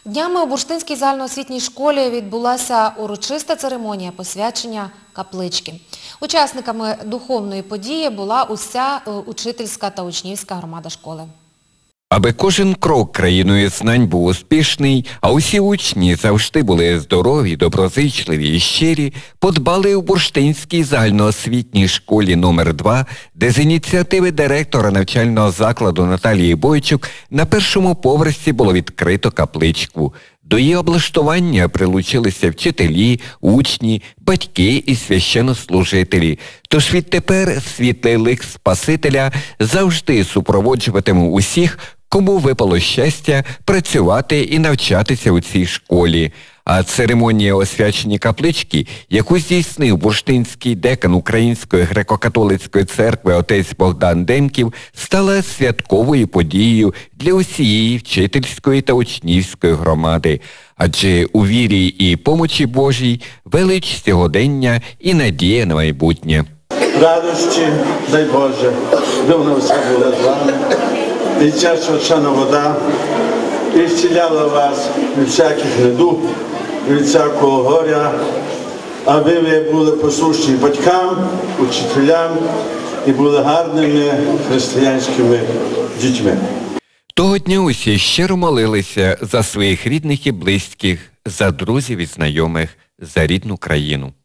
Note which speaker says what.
Speaker 1: Днями у Бурштинській загальноосвітній школі відбулася урочиста церемонія посвячення каплички. Учасниками духовної події була уся учительська та учнівська громада школи.
Speaker 2: Аби кожен крок країною знань був успішний, а усі учні завжди були здорові, доброзичливі і щирі, подбали у Бурштинській загальноосвітній школі номер 2, де з ініціативи директора навчального закладу Наталії Бойчук на першому поверсі було відкрито капличку. До її облаштування прилучилися вчителі, учні, батьки і священнослужителі. Тож відтепер світлий лик Спасителя завжди супроводжуватиме усіх, кому випало щастя працювати і навчатися у цій школі. А церемонія освячення каплички, яку здійснив бурштинський декан Української греко-католицької церкви отець Богдан Демків, стала святковою подією для усієї вчительської та учнівської громади. Адже у вірі і помочі Божій велич сьогодення і надія на майбутнє.
Speaker 3: Радості, дай Боже, де вона все була з вами, і ця свячена вода, і зціляла вас від всяких недуг, від всякого горя, аби ви були послушні батькам, учителям і були гарними християнськими дітьми.
Speaker 2: Того дня усі щиро молилися за своїх рідних і близьких, за друзів і знайомих, за рідну країну.